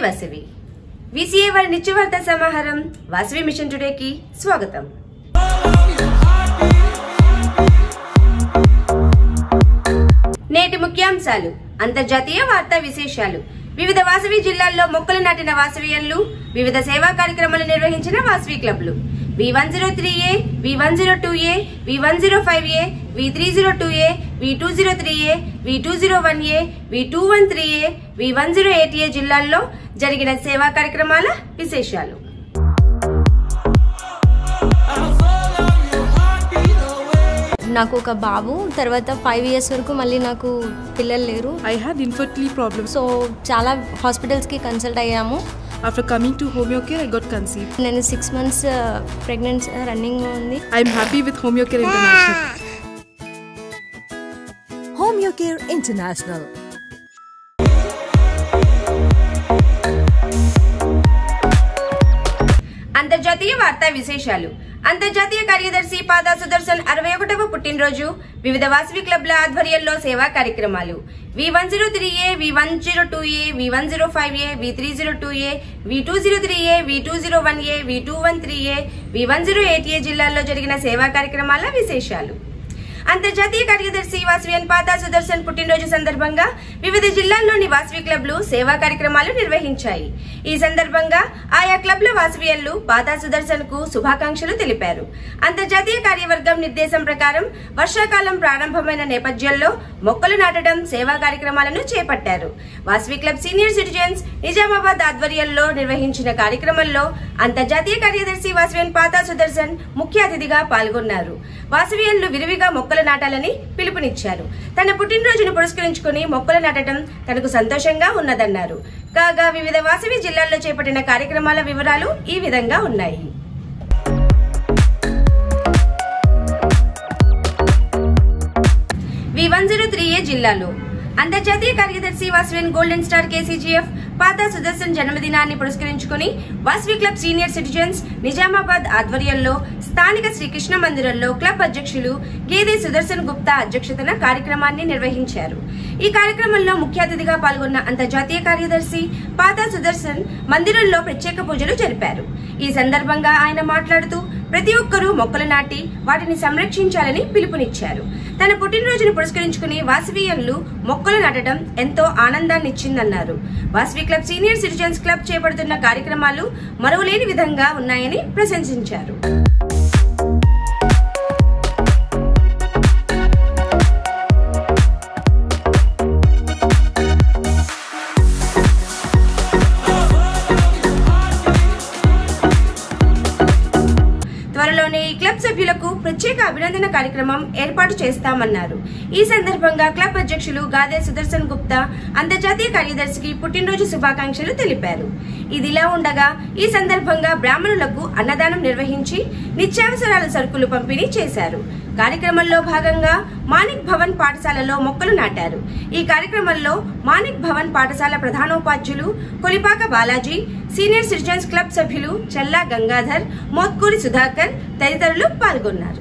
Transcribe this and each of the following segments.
Vasavi VCA వారి నిత్యవార్తా సమాహారం Vasavi machine today కి స్వాగతం. నేటి ముఖ్యాంశాలు, అంతర్జాతీయ వార్తా విశేషాలు, వివిధ వాసవి జిల్లాల్లో మొక్కలు నాటిన వాసవియన్లు, వివిధ సేవా కార్యక్రమాలు నిర్వహించిన Vasavi క్లబ్లు, V103A, V102A, V105A, V302A, V203A, V201A, V213A, V108A జిల్లాల్లో జరిగిన సేవా కార్యక్రమాల విశేషాలు. నాకు ఒక బాబు, తర్వాత 5 years వరకు మళ్ళీ నాకు పిల్లలు లేరు. I had infertility problems. So చాలా హాస్పిటల్స్కి కన్సల్ట్ అయ్యాము. After coming to HomeoCare, I got conceived. నేను 6 months ప్రెగ్నెన్సీ రన్నింగ్ ఉంది. I'm happy with HomeoCare International. HomeoCare International. అంతర్జాతీయ వార్తా విశేషాలు. అంతర్జాతీయ కార్యదర్శి పాదా సుదర్శన్ 61వ పుట్టినరోజు, వివిధ వాసవి క్లబ్ల ఆధ్వర్యంలో సేవా కార్యక్రమాలు. V103A, V102A, V105A, V302A, V203A, V201A, V213A, V108A జిల్లాల్లో జరిగిన సేవా కార్యక్రమాల విశేషాలు. అంతర్జాతీయ కార్యదర్శి వాసవియన్ పాదా సుదర్శన్ పుట్టినరోజు సందర్భంగా వివిధ జిల్లాల్లోని వాసవి క్లబ్లు సేవా కార్యక్రమాలు నిర్వహించాయి. ఈ సందర్భంగా ఆయా క్లబ్ల వాసవియన్లు పాదా సుదర్శన్ కు శుభాకాంక్షలు తెలిపారు. అంతర్జాతీయ కార్యవర్గం నిర్దేశం ప్రకారం వర్షాకాలం ప్రారంభమైన నేపథ్యంలో మొక్కలు నాటడం సేవా కార్యక్రమాలను చేపట్టారు. Vasavi club senior citizens Nizamabad ఆధ్వర్యంలో నిర్వహించిన కార్యక్రమంలో అంతర్జాతీయ కార్యదర్శి వాసవియన్ పాదా సుదర్శన్ ముఖ్య అతిథిగా పాల్గొన్నారు. వాసవియన్లు విరివిగా మొక్కలు నాటాలని పిలుపునిచ్చారు. తన పుట్టినరోజును పురస్కరించుకుని మొక్కలు నాటడం తనకు సంతోషంగా ఉన్నదన్నారు. కాగా వివిధ వాసవి జిల్లాల్లో చేపట్టిన కార్యక్రమాల వివరాలు ఈ విధంగా ఉన్నాయి. V103A జిల్లాలో అంతర్జాతీయ కార్యదర్శి Vasavian golden star KCGF Pada Sudarshan జన్మదినాన్ని పురస్కరించుకుని Vasavi club senior citizens Nizamabad ఆధ్వర్యంలో స్థానిక శ్రీకృష్ణ మందిరంలో క్లబ్ అధ్యక్షులు గేదే సుదర్శన్ గుప్తా అధ్యక్షతన కార్యక్రమాన్ని నిర్వహించారు. ఈ కార్యక్రమంలో ముఖ్య అతిథిగా పాల్గొన్న అంతర్జాతీయ కార్యదర్శి పాదా సుదర్శన్ మందిరంలో ప్రత్యేక పూజలు జరిపారు. ఈ సందర్భంగా ఆయన మాట్లాడుతూ ప్రతి ఒక్కరూ మొక్కలు నాటి వాటిని సంరక్షించాలని పిలుపునిచ్చారు. తన పుట్టినరోజును పురస్కరించుకుని వాసవియన్లు మొక్కలు నాటడం ఎంతో ఆనందాన్నిచ్చిందన్నారు. Vasavi club senior citizens club చేపడుతున్న కార్యక్రమాలు మరువలేని విధంగా ఉన్నాయని ప్రశంసించారు. త్వరలోనే ఈ క్లబ్ సభ్యులకు ప్రత్యేక అభినందన కార్యక్రమం ఏర్పాటు చేస్తామన్నారు. ఈ సందర్భంగా క్లబ్ అధ్యక్షులు గాదే సుదర్శన్ గుప్తా అంతర్జాతీయ కార్యదర్శికి పుట్టినరోజు శుభాకాంక్షలు తెలిపారు. ఇదిలా ఉండగా ఈ సందర్భంగా బ్రాహ్మణులకు అన్నదానం నిర్వహించి నిత్యావసరాల సరుకులు పంపిణీ చేశారు. కార్యక్రమంలో భాగంగా మాణిక్ భవన్ పాఠశాలలో మొక్కలు నాటారు. ఈ కార్యక్రమంలో మాణిక్ భవన్ పాఠశాల ప్రధానోపాధ్యులు Kolipaka Balaji, senior citizens club సభ్యులు చల్లా గంగాధర్, మోత్కూరి సుధాకర్ తదితరులు పాల్గొన్నారు.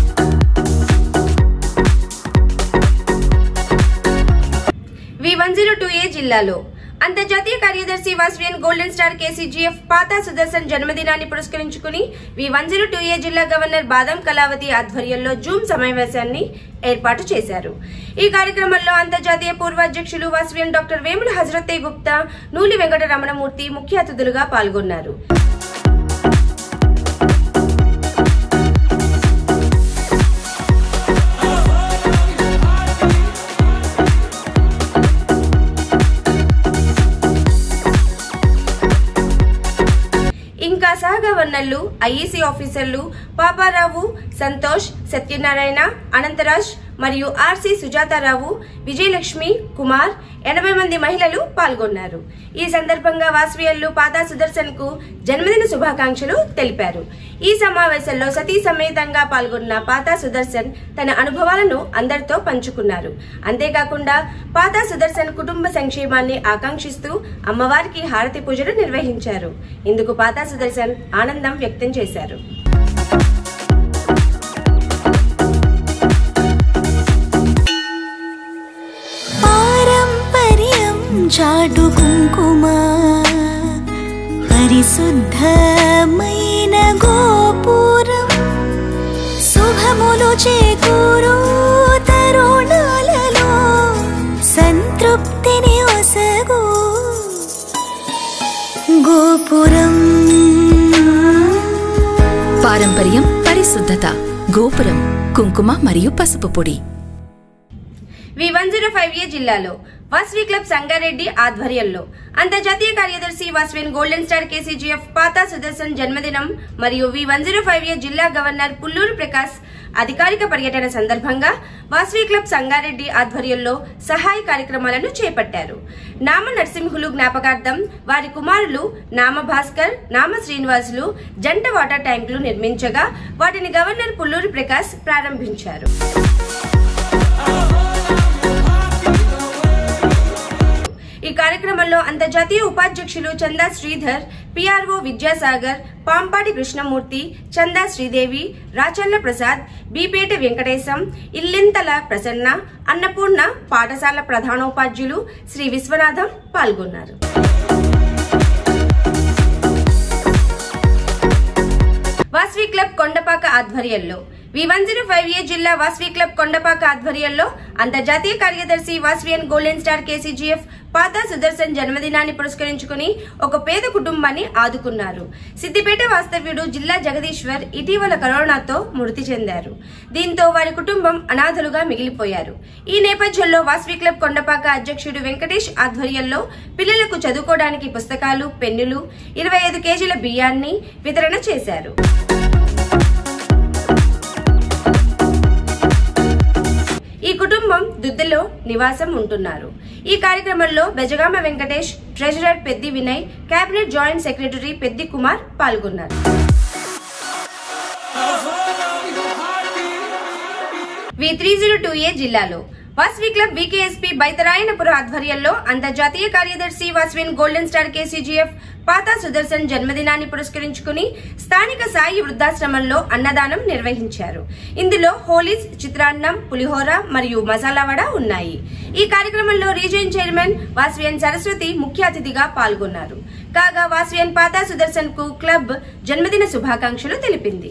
V102A జిల్లాలో అంతర్జాతీయ కార్యదర్శి Vasavian golden star KCGF Pada Sudarshan జన్మదినాన్ని పురస్కరించుకుని V102A జిల్లా గవర్నర్ బాదం కళావతి ఆధ్వర్యంలో జూమ్ సమావేశాన్ని ఏర్పాటు చేశారు. ఈ కార్యక్రమంలో అంతర్జాతీయ పూర్వాధ్యక్షులు వాసవియన్ డాక్టర్ వేముల హజరతే గుప్తా, నూలి వెంకట రమణమూర్తి ముఖ్య అతిథులుగా పాల్గొన్నారు. ఇంకా సహగవర్నర్లు, IEC ఆఫీసర్లు పాపారావు, సంతోష్, సత్యనారాయణ, అనంతరాజ్ మరియు RC సుజాతారావు, విజయలక్ష్మి, కుమార్, 80 మంది మహిళలు పాల్గొన్నారు. ఈ సందర్భంగా వాసవియన్లు పాదా సుదర్శన్ కు జన్మదిన శుభాకాంక్షలు తెలిపారు. ఈ సమావేశంలో సతీ సమేతంగా పాల్గొన్న పాదా సుదర్శన్ తన అనుభవాలను అందరితో పంచుకున్నారు. అంతేకాకుండా పాదా సుదర్శన్ కుటుంబ సంక్షేమాన్ని ఆకాంక్షిస్తూ అమ్మవారికి హారతి పూజలు నిర్వహించారు. ఇందుకు పాదా సుదర్శన్ ఆనందం వ్యక్తం చేశారు. చాటు కుంకుమ అందమైన గోపురం శుభములు చేకూరు తరుణాలలో సంతృప్తిని ఒసగు గోపురం. పారంపర్యం, పరిశుద్ధత. గోపురం కుంకుమ మరియు పసుపు పొడి. V105A జిల్లాలో వాసవి క్లబ్ సంగారెడ్డి ఆధ్వర్యంలో అంతర్జాతీయ కార్యదర్శి Vasavian golden star KCGF Pata Sudarshan జన్మదినం మరియు V105A జిల్లా గవర్నర్ పుల్లూరు ప్రకాశ్ అధికారిక పర్యటన సందర్భంగా వాసవి క్లబ్ సంగారెడ్డి ఆధ్వర్యంలో సహాయ కార్యక్రమాలను చేపట్టారు. నామ నరసింహులు జ్ఞాపకార్థం వారి కుమారులు నామ భాస్కర్, నామ శ్రీనివాసులు జంట వాటర్ ట్యాంకులు నిర్మించగా వాటిని గవర్నర్ పుల్లూరు ప్రకాశ్ ప్రారంభించారు. ఈ కార్యక్రమంలో అంతర్జాతీయ ఉపాధ్యక్షులు చందా శ్రీధర్, PRO విద్యాసాగర్, పాంపాటి కృష్ణమూర్తి, చందా శ్రీదేవి, రాచల్ల ప్రసాద్, బీపేట వెంకటేశం, ఇల్లింతల ప్రసన్న, అన్నపూర్ణ పాఠశాల ప్రధానోపాధ్యులు శ్రీ విశ్వనాథం పాల్గొన్నారు. వాసవి క్లబ్ కొండపాక ఆధ్వర్యంలో V105A జిల్లా వాసవి క్లబ్ కొండపాక ఆధ్వర్యంలో అంతర్జాతీయ కార్యదర్శి Vasavian golden star KCGF Pata Sudarshan జన్మదినాన్ని పురస్కరించుకుని ఒక పేద కుటుంబాన్ని ఆదుకున్నారు. సిద్దిపేట వాస్తవ్యుడు జిల్లా జగదీశ్వర్ ఇటీవల కరోనాతో మృతి చెందారు. దీంతో వారి కుటుంబం అనాథలుగా మిగిలిపోయారు. ఈ నేపథ్యంలో వాసవి క్లబ్ కొండపాక అధ్యక్షుడు వెంకటేష్ ఆధ్వర్యంలో పిల్లలకు చదువుకోవడానికి పుస్తకాలు, పెన్నులు, 25 కేజీల బియ్యాన్ని వితరణ చేశారు. ఈ కుటుంబం దుద్దెలో నివాసం ఉంటున్నారు. ఈ కార్యక్రమంలో Bejagama Venkatesh, treasurer Peddi Vinay, cabinet joint secretary Peddi Kumar పాల్గొన్నారు. V302A జిల్లాలో వాసవి క్లబ్ VKSP బైతరాయనపుర ఆధ్వర్యంలో అంతర్జాతీయ కార్యదర్శి Vasavian golden star KCGF Pata Sudarshan జన్మదినాన్ని పురస్కరించుకుని స్థానిక సాయి వృద్ధాశ్రమంలో అన్నదానం నిర్వహించారు. ఇందులో హోలీస్, చిత్రాన్నం, పులిహోర మరియు మసాలా వడ ఉన్నాయి. ఈ కార్యక్రమంలో రీజియన్ చైర్మన్ వాసవియన్ సరస్వతి ముఖ్య అతిథిగా పాల్గొన్నారు. కాగా వాసవియన్ పాతా సుదర్శన్ కు క్లబ్ జన్మదిన శుభాకాంక్షలు తెలిపింది.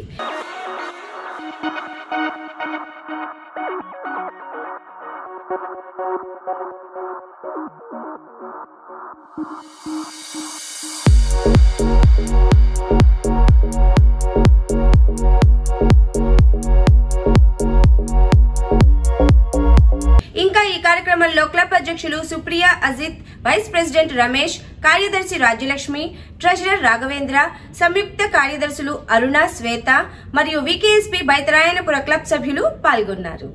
ఇంకా ఈ కార్యక్రమంలో క్లబ్ అధ్యక్షులు సుప్రియా అజిత్, వైస్ ప్రెసిడెంట్ రమేష్, కార్యదర్శి రాజ్యలక్ష్మి, ట్రెజరర్ రాఘవేంద్ర, సంయుక్త కార్యదర్శులు అరుణ, శ్వేత మరియు VKSP బైతరాయనపుర క్లబ్ సభ్యులు పాల్గొన్నారు.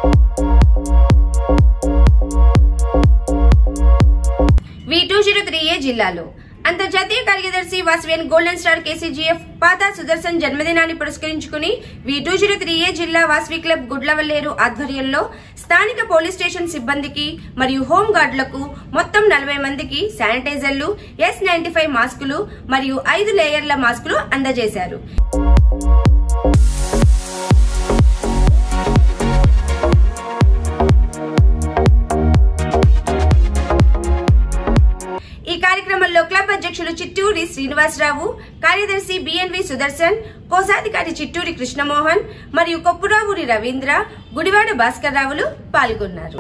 V203A జిల్లాలో అంతర్జాతీయ కార్యదర్శి Vasavian golden star KCGF Pata Sudarshan జన్మదినాన్ని పురస్కరించుకుని V203A జిల్లా వాసవి క్లబ్ గుడ్లవల్లేరు ఆధ్వర్యంలో స్థానిక పోలీస్ స్టేషన్ సిబ్బందికి మరియు హోం గార్డులకు మొత్తం 40 మందికి శానిటైజర్లు, S95 మాస్కులు మరియు 5 లేయర్ల మాస్కులు అందజేశారు. ఈ కార్యక్రమంలో క్లబ్ అధ్యక్షులు చిట్టూరి శ్రీనివాసరావు, కార్యదర్శి BNV సుదర్శన్, కోశాధికారి చిట్టూరి కృష్ణమోహన్ మరియు కొప్పురావురి రవీంద్ర, గుడివాడ భాస్కర్ రావులు పాల్గొన్నారు.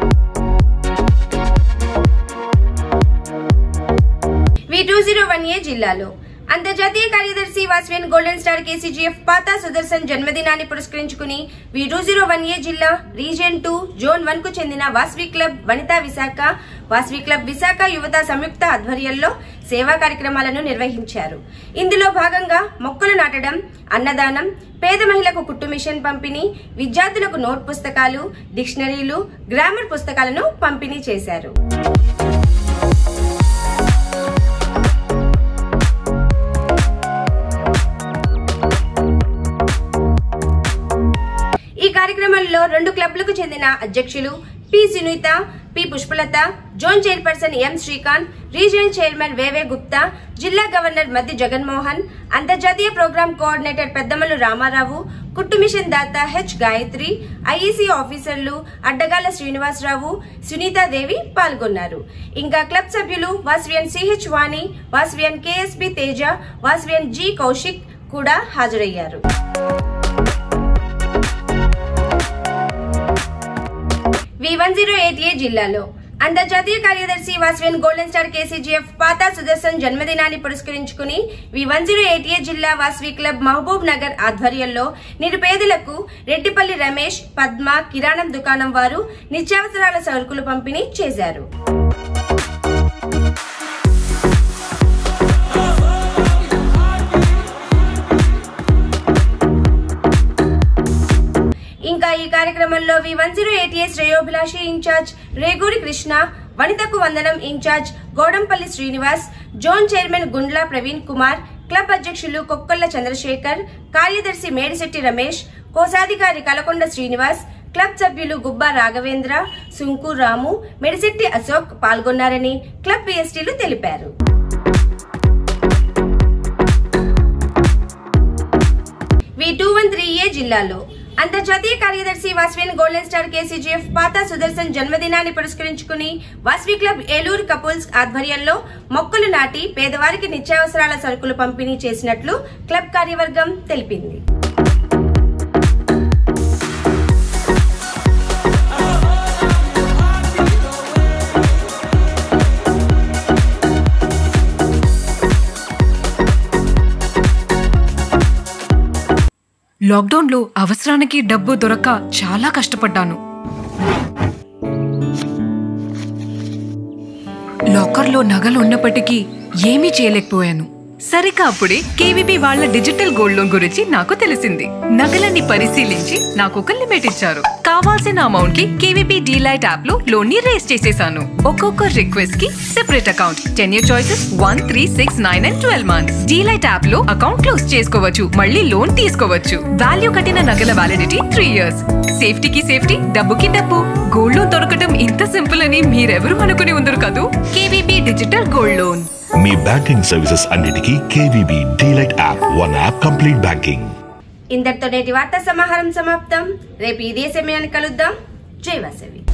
V201A జిల్లాలో అంతర్జాతీయ కార్యదర్శి Vasavian golden star KCGF Pata Sudarshan జన్మదినాన్ని పురస్కరించుకుని V201A జిల్లా రీజియన్ 2 జోన్ 1 కు చెందిన వాసవి క్లబ్ వనితా విశాఖ, వాసవి క్లబ్ విశాఖ యువత సంయుక్త ఆధ్వర్యంలో సేవా కార్యక్రమాలను నిర్వహించారు. ఇందులో భాగంగా మొక్కలు నాటడం, అన్నదానం, పేద మహిళలకు కుట్టు మిషన్ పంపిణీ, విద్యార్థులకు నోట్ పుస్తకాలు, డిక్షనరీలు, గ్రామర్ పుస్తకాలను పంపిణీ చేశారు. ఈ కార్యక్రమంలో 2 క్లబ్లకు చెందిన అధ్యక్షులు P Sunitha, P Pushpalatha, zone chairperson M Srikanth, region chairman వేవే గుప్తా, జిల్లా గవర్నర్ మద్ది జగన్మోహన్, అంతర్జాతీయ ప్రోగ్రామ్ కోఆర్డినేటర్ పెద్దమల్లు రామారావు, కుట్టు మిషన్ దాత హెచ్ గాయత్రి, ఐఈసీ ఆఫీసర్లు అడ్డగాల శ్రీనివాసరావు, సునీతాదేవి పాల్గొన్నారు. ఇంకా క్లబ్ సభ్యులు Vasavian CH Vani, Vasavian KSB Teja, Vasavian G Kaushik కూడా హాజరయ్యారు. V108A జిల్లాలో అంతర్జాతీయ కార్యదర్శి Vasavian golden star KCGF Pata Sudarshan జన్మదినాన్ని పురస్కరించుకుని V108A జిల్లా వాసవి క్లబ్ మహబూబ్ నగర్ ఆధ్వర్యంలో నిరుపేదలకు రెడ్డిపల్లి రమేష్, పద్మ కిరాణం దుకాణం వారు నిత్యావసరాల సరుకులు పంపిణీ చేశారు. ఇంకా ఈ కార్యక్రమంలో V108A శ్రేయోభిలాషి ఇన్ఛార్జ్ రేగూరి కృష్ణ, వనితకు వందనం in charge Godampalli Srinivas, zone chairman Gundla Praveen Kumar, club అధ్యక్షులు కొక్కొల్ల చంద్రశేఖర్, కార్యదర్శి మేడిశెట్టి రమేష్, కోశాధికారి కలకొండ శ్రీనివాస్, క్లబ్ సభ్యులు గుబ్బా రాఘవేంద్ర, సుంకు రాము, మెడిశెట్టి అశోక్ పాల్గొన్నారని క్లబ్ పిఎస్టీలు తెలిపారు. V213A జిల్లాలో అంతర్జాతీయ కార్యదర్శి Vasavian golden star KCGF Pata Sudarshan జన్మదినాన్ని పురస్కరించుకుని వాసవి క్లబ్ ఏలూరు కపుల్స్ ఆధ్వర్యంలో మొక్కలు నాటి పేదవారికి నిత్యావసరాల సరుకులు పంపిణీ చేసినట్లు క్లబ్ కార్యవర్గం తెలిపింది. లాక్డౌన్లో అవసరానికి డబ్బు దొరక్క చాలా కష్టపడ్డాను. లాకర్లో నగలు ఉన్నప్పటికీ ఏమీ చేయలేకపోయాను. సరిగ్గా అప్పుడే కేవీబీ వాళ్ళ డిజిటల్ గోల్డ్ లోన్ గురించి నాకు తెలిసింది. నగలన్నీ పరిశీలించి నాకు ఒక లిమిట్ ఇచ్చారు. కావాల్సిన అమౌంట్ కి కేవీబీ డీలైట్ యాప్ లో లోన్ ని రేస్ చేసేసాను. ఒక్కొక్క రిక్వెస్ట్ కి separate account, 10 year choices 1, 3, 6, 9 and 12 months. DLite app లో అకౌంట్ క్లోజ్ చేసుకోవచ్చు, మళ్ళీ లోన్ తీసుకోవచ్చు. వాల్యూ కట్టిన నగల వ్యాలిడిటీ 3 years. సేఫ్టీకి సేఫ్టీ, డబ్బుకి డబ్బు. గోల్డ్ లోన్ దొరకటం ఇంత సింపుల్ అని మీరెవరూ అనుకుని ఉండరు కదూ. KVB digital gold loan. మీ బ్యాంకింగ్ సర్వీసెస్ అన్నిటికీ KVB DLite app, one app complete banking. ఇంతటితో నేటి వార్తా సమాహారం సమాప్తం. రేపు ఇదే సమయాన్ని కలుద్దాం. జై వాసవి.